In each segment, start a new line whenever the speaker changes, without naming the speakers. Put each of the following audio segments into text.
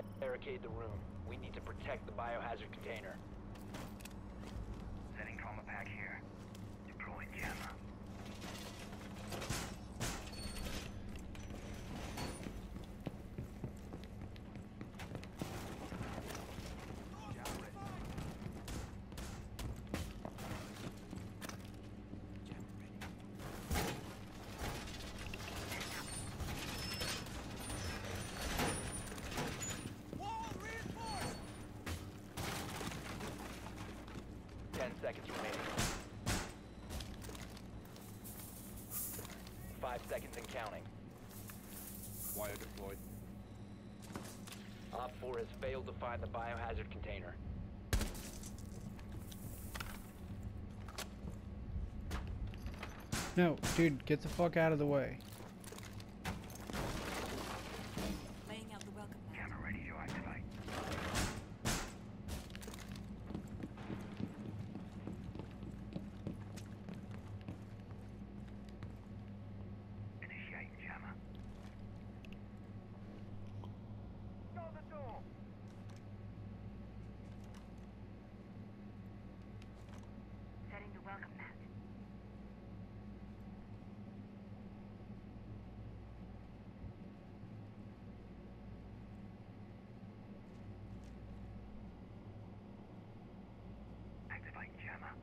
barricade the room. We need to protect the biohazard container.
Setting trauma pack here. Deploy jammer.
Seconds remaining. 5 seconds and counting.
Wire deployed.
Op 4 has failed to find the biohazard container.
No, dude, get the fuck out of the way.
Laying out the welcome mat.
Camera ready to activate. Initiate jammer. Go the door. Setting the welcome mat. Activate jammer.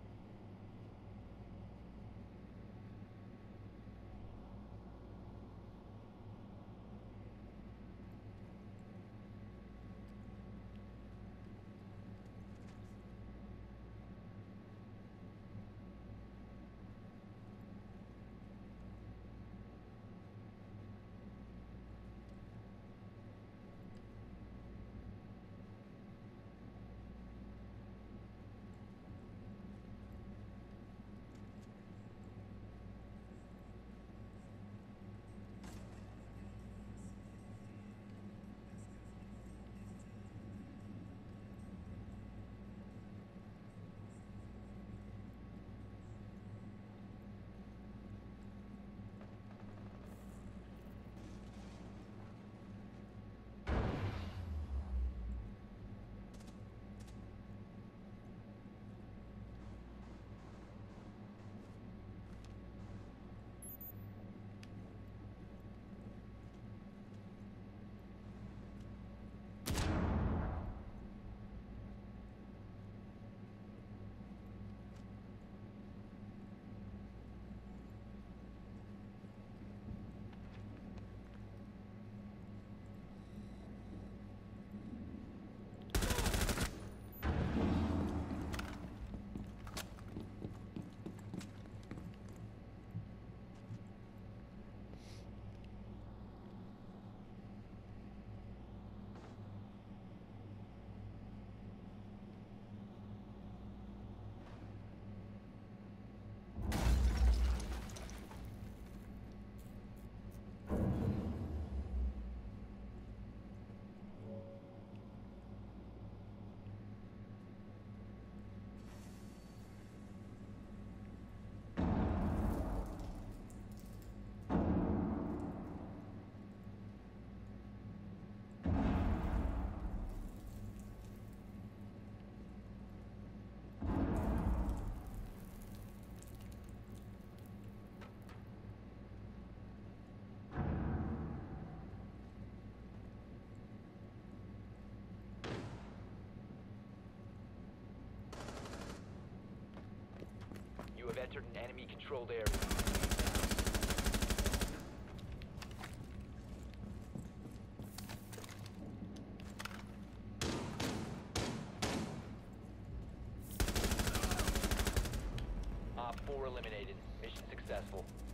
You have entered an enemy-controlled area. Op 4 eliminated. Mission successful.